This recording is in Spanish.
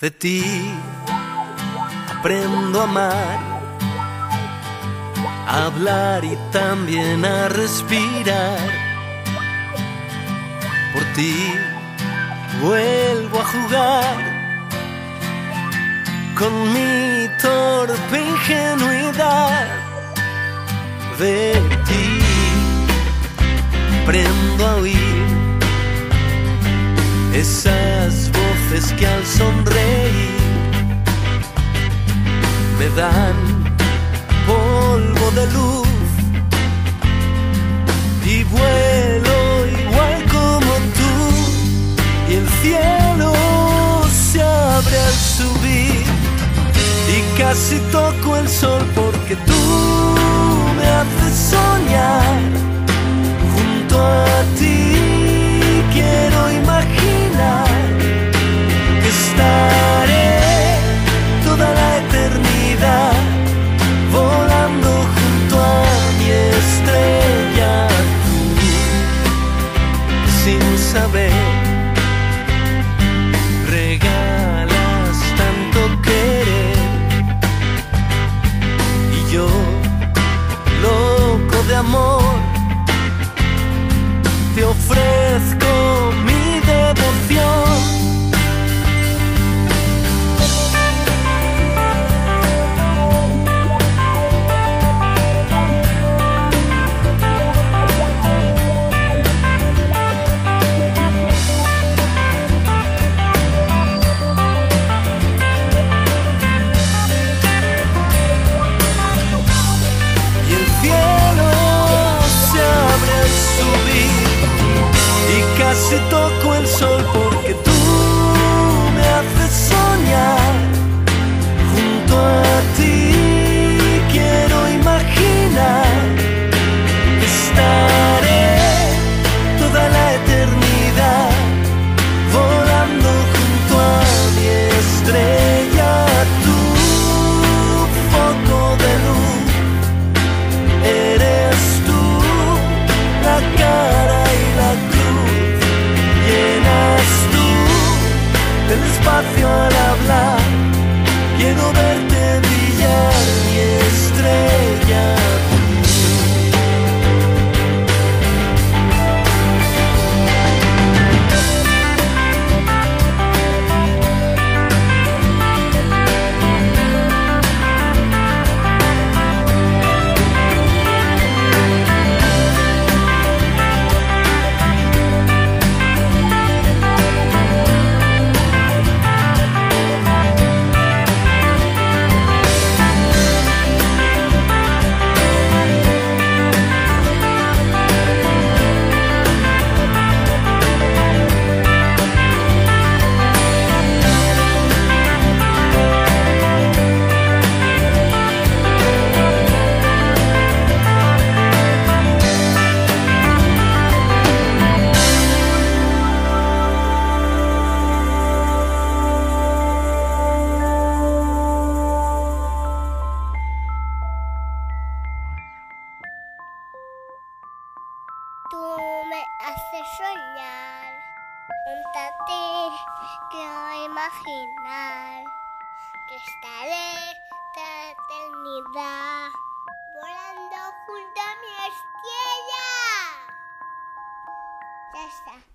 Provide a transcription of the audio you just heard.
De ti aprendo a amar, a hablar y también a respirar. Por ti vuelvo a jugar con mi torpe ingenuidad. De ti aprendo a oír esas voces que al sonreír me dan polvo de luz y vuelo igual como tú, y el cielo se abre al subir y casi toco el sol porque tú me haces soñar junto a ti. Quiero imaginar que estaré toda la eternidad volando junto a mi estrella azul. Sin saber, regalas tanto querer y yo, loco de amor, te ofrezco mi devoción. Y el cielo se abre al subir y casi toco el sol porque tú me haces soñar junto a ti. Quiero imaginar que estaré toda la eternidad volando junto a mi estrella. Tu foco de luz eres tú, la cara y la cruz llenas tú el espacio al hablar. Quiero verte brillar, mi estrella. Tú me haces soñar, junto a ti quiero imaginar que estaré toda la eternidad volando junto a mi estrella. Ya está.